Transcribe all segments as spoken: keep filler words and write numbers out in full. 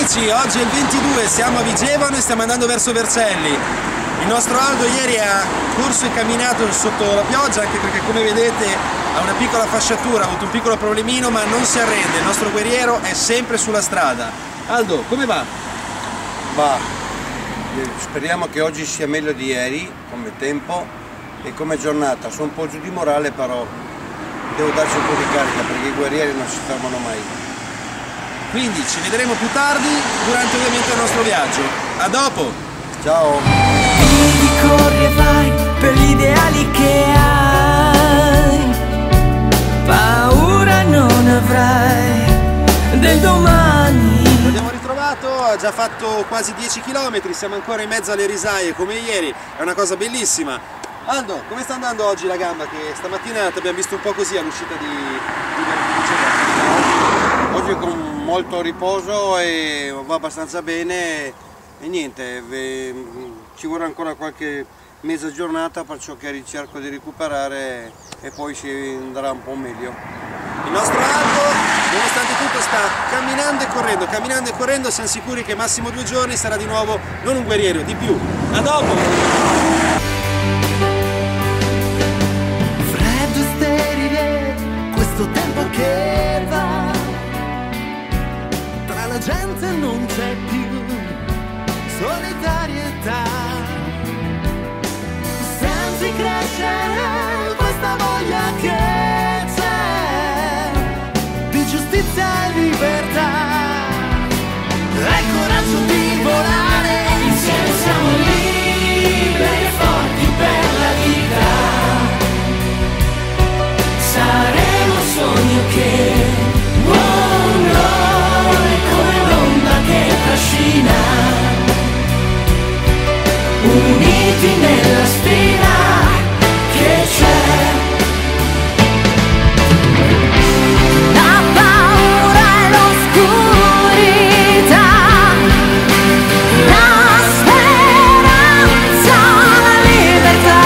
amici, oggi è il ventidue, siamo a Vigevano e stiamo andando verso Vercelli. Il nostro Aldo ieri ha corso e camminato sotto la pioggia, anche perché come vedete ha una piccola fasciatura, ha avuto un piccolo problemino, ma non si arrende, il nostro guerriero è sempre sulla strada. Aldo, come va? Va, speriamo che oggi sia meglio di ieri, come tempo e come giornata. Sono un po' giù di morale, però devo darci un po' di carica perché i guerrieri non si fermano mai. Quindi ci vedremo più tardi durante ovviamente il nostro viaggio. A dopo! Ciao! Vivi, corri e vai per gli ideali che hai. Paura non avrai del domani. L'abbiamo ritrovato, ha già fatto quasi dieci chilometri, siamo ancora in mezzo alle risaie come ieri, è una cosa bellissima. Aldo, come sta andando oggi la gamba? Che stamattina ti abbiamo visto un po' così all'uscita di, di Vercelli. Oggi con molto riposo e va abbastanza bene e niente, ci vorrà ancora qualche mezza giornata, perciò che ricerco di recuperare e poi si andrà un po' meglio. Il nostro Aldo, nonostante tutto, sta camminando e correndo, camminando e correndo, siamo sicuri che massimo due giorni sarà di nuovo non un guerriero, di più. A dopo! Freddo e sterile, questo tempo che va, tra la gente non c'è più solidarietà. Senti crescere questa voglia che c'è di giustizia e libertà. Hai il coraggio di volare, insieme siamo liberi e forti per la vita. Saremo il sogno che vuole come l'onda che trascina, uniti nella sfida che c'è. La paura e l'oscurità, la speranza, la libertà,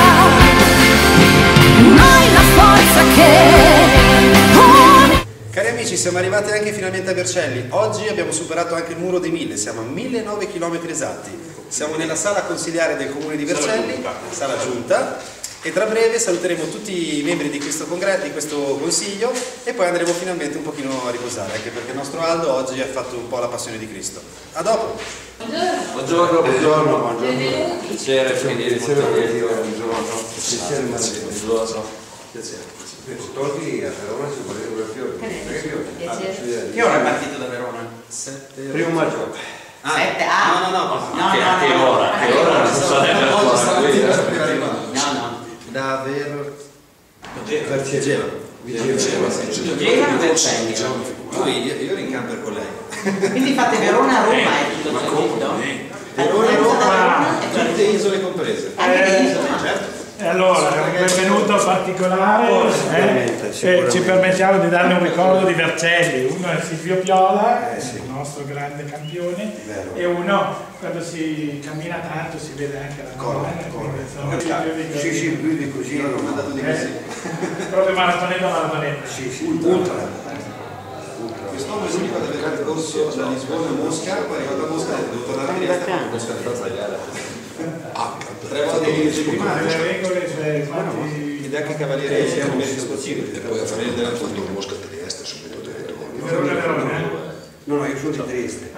noi la forza che unisce. Cari amici, siamo arrivati anche finalmente a Vercelli. Oggi abbiamo superato anche il muro dei mille, siamo a millenove chilometri esatti. Siamo nella sala consigliare del comune di Vercelli, sala giunta, e tra breve saluteremo tutti i membri di questo congresso, di questo consiglio, e poi andremo finalmente un pochino a riposare, anche perché il nostro Aldo oggi ha fatto un po' la passione di Cristo. A dopo! Buongiorno! Buongiorno, buongiorno, buongiorno. Piacere, quindi Piacere, buongiorno. Piacere, Buongiorno. Piacere. Tolti a Verona si voleva due fiori. Che ora è partito da Verona? sette Primo maggio. Ah, Sette, ah. no, no, no, No, che, no, a che no. ora? Che ora non so neanche la cosa. No, no. Da Ver... Vigevano. Vigevano del Vercelli. Lui, io, io ero in camper con lei. Quindi fate Verona-Roma è tutto tragitto? Verona, Roma, tutte isole comprese. Anche le isole? Certo. E allora, è un benvenuto particolare, Oh, eh, sicuramente, e sicuramente. ci permettiamo di darle un ricordo di Vercelli. Uno è Silvio Piola, Eh, sì. il nostro grande campione, Vero. e uno, quando si cammina tanto, si vede anche la colonna. quindi, insomma, io dico- Sì, sì, più di così. Io l'ho mandato di eh, così. proprio maratonetta, maratonetta. Sì, sì, ultra. Quest'uomo è l'unico ad aver percorso da Lisbona a Mosca, poi è arrivato a Mosca e devo tornare a Trieste per Mosca di sbagliare. Tre volte in Ma prima le regole, cioè, quanti... ed è anche cavaliere siamo meriti sportivi. E poi a fare il fatto Mosca Trieste subito detto. Verona, Verona, eh? No, no, io sono di Trieste.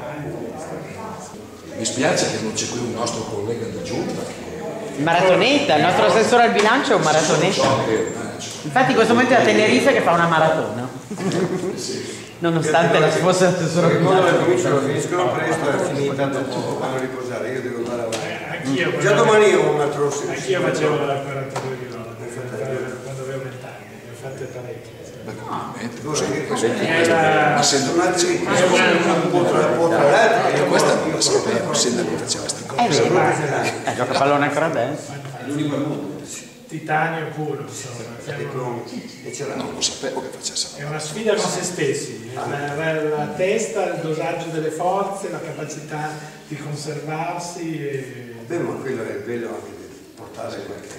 Mi spiace che non c'è qui un nostro collega di giunta. Maratonetta, il nostro assessore al bilancio è un maratonetta. Infatti in questo momento è a Tenerife che fa una maratona. Nonostante non ci fosse l'assessore al Quando bilancio. cominciano, finiscono presto, è finita, dopo vanno a riposare, io devo andare avanti. Anch'io, Già domani ho un altro... anch'io facevo la quarantadue chilometri quando avevo vent'anni, ne ho fatte parecchie. Beh, complimenti, così, Era- essendo Sono altri che sono un po' tra un po' tra l'altro. e questa non la sapevo, essendo che faceva queste È cose. vero, eh, gioca a pallone ancora adesso. È l'unico al mondo. Titanio puro, insomma. Siamo- E c'era Non lo sapevo che facesse. È una sfida con se stessi, la, la- la testa, il dosaggio delle forze, la capacità di conservarsi. E... Beh, ma quello è bello anche di portare qualche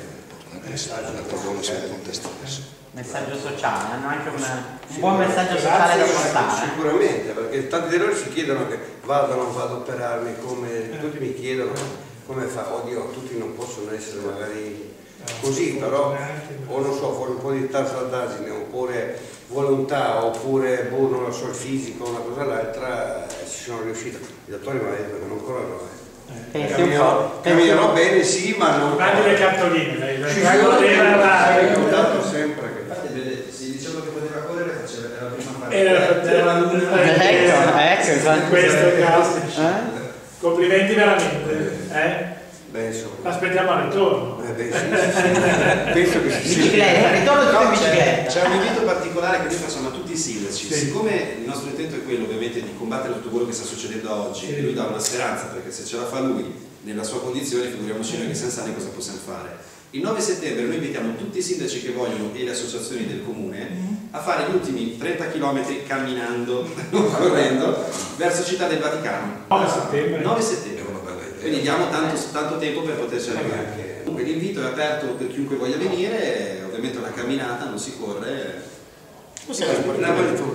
Perdono sempre con te stesso. Messaggio sociale, hanno anche una, un buon messaggio sociale da portare. Sicuramente, perché tanti di loro si chiedono che vado o non vado a operarmi, come tutti mi chiedono come fa, oddio, tutti non possono essere magari così, però o non so, vuole un po' di tartarasine, oppure volontà, oppure boh, non lo so, il fisico, una cosa o l'altra, eh, ci sono riuscito. I dottori mi hanno detto che non corrono, eh. Camminano, camminano bene, sì, ma non. Guardi le cartoline, lei Ci la sono correva ricordato sempre che. Infatti vedete, se diceva che poteva correre faceva la prima parte. era la Ecco, ecco, in infatti. questo caso. Eh? Complimenti veramente. Eh? Beh, insomma. Aspettiamo al ritorno. Eh, beh, sì, sì, sì. Penso che si Bicicletta, ritorno tutto in No, c'è, bicicletta. c'è un invito particolare che noi facciamo a tutti i sindaci. Sì. Siccome il nostro intento è quello ovviamente di combattere tutto quello che sta succedendo oggi, Sì. e lui dà una speranza, perché se ce la fa lui nella sua condizione, figuriamoci noi che siamo sani cosa possiamo fare. Il nove settembre noi invitiamo tutti i sindaci che vogliono e le associazioni del comune a fare gli ultimi trenta chilometri camminando, non correndo, verso Città del Vaticano. nove settembre. nove settembre. Quindi diamo tanto, tanto tempo per poterci arrivare. Comunque l'invito è aperto per chiunque voglia venire, ovviamente una camminata, non si corre. Tu sei l'unica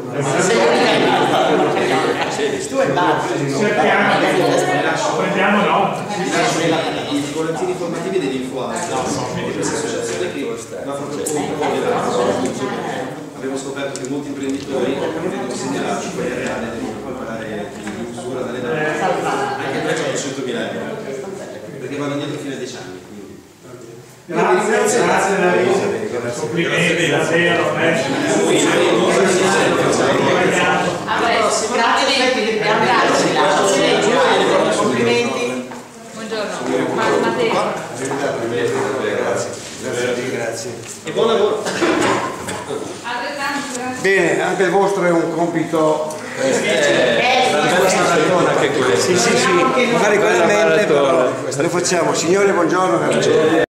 tu e basta. Cerchiamo, prendiamo nota. Vi lascio i, i volantini informativi dell'Info di questa associazione che va proprio contro. Abbiamo scoperto che molti imprenditori vengono segnalati quelli reali devono pagare di usura dalle date anche trecentomila euro perché vanno indietro fino a dieci anni. Grazie, grazie Davide. Complimenti, davvero. eh. Grazie, aspetti che abbiamo grazie. Complimenti. Buongiorno. Matteo. Grazie, grazie. E buon lavoro. Altrettanto, grazie. Bene, anche il vostro è un compito. Anche Sì, sì, sì, magari con la mente, però lo facciamo. Signore, buongiorno.